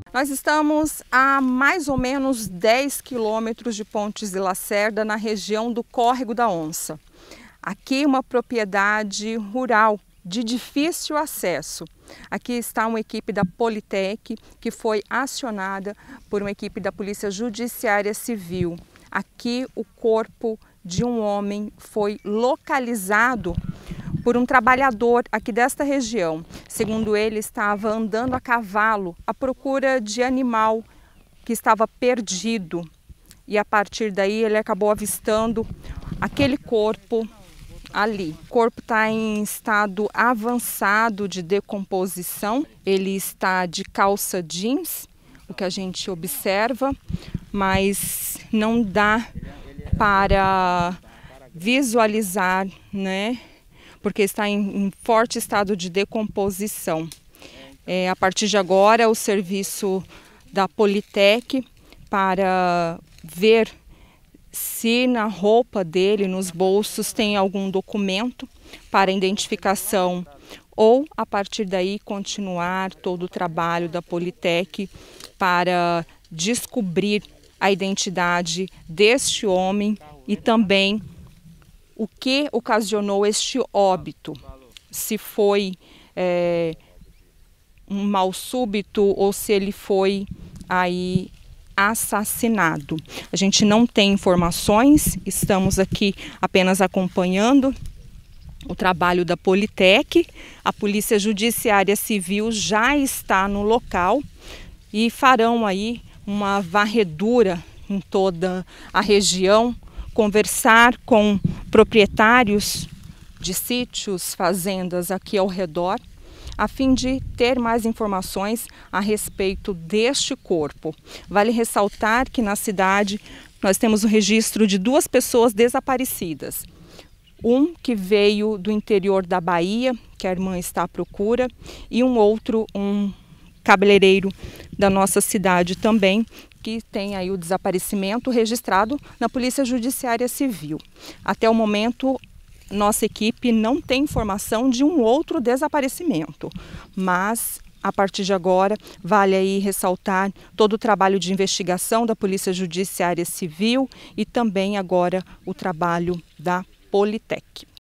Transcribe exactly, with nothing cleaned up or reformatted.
Nós estamos a mais ou menos dez quilômetros de Pontes de Lacerda, na região do Córrego da Onça. Aqui uma propriedade rural de difícil acesso. Aqui está uma equipe da Politec que foi acionada por uma equipe da Polícia Judiciária Civil. Aqui o corpo de um homem foi localizado por um trabalhador aqui desta região. Segundo ele, estava andando a cavalo à procura de animal que estava perdido. E a partir daí ele acabou avistando aquele corpo ali. O corpo está em estado avançado de decomposição. Ele está de calça jeans, o que a gente observa, mas não dá para visualizar, né? Porque está em, em forte estado de decomposição. É, a partir de agora, o serviço da Politec para ver se na roupa dele, nos bolsos, tem algum documento para identificação, ou a partir daí continuar todo o trabalho da Politec para descobrir a identidade deste homem e também o que ocasionou este óbito, se foi é, um mal súbito ou se ele foi aí assassinado. A gente não tem informações, estamos aqui apenas acompanhando o trabalho da Politec. A Polícia Judiciária Civil já está no local e farão aí uma varredura em toda a região, conversar com proprietários de sítios, fazendas aqui ao redor, a fim de ter mais informações a respeito deste corpo. Vale ressaltar que na cidade nós temos o registro de duas pessoas desaparecidas. Um que veio do interior da Bahia, que a irmã está à procura, e um outro, um cabeleireiro da nossa cidade também, que tem aí o desaparecimento registrado na Polícia Judiciária Civil. Até o momento, nossa equipe não tem informação de um outro desaparecimento, mas a partir de agora vale aí ressaltar todo o trabalho de investigação da Polícia Judiciária Civil e também agora o trabalho da Politec.